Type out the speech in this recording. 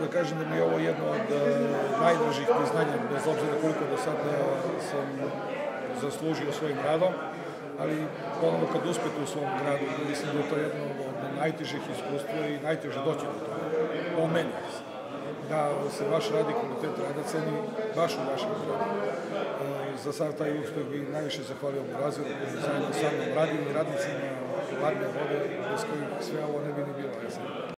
da kažem da mi je ovo jedno od najdražih priznanja, bez obzira koliko do sada sam zaslužio svojim radom, ali ponovno kad uspete u svom gradu, mislim da je to jedno od najtežih iskustva i najteže doći do toga, po meni. Da se vaš rad i kvalitet rada ceni baš u vašem gradu. Za sad taj uspeh bi najviše zahvalio Burazeru, koji zajedno sa mnom radim i radnicima Varne vode, bez kojih sve ovo ne bi ni bilo.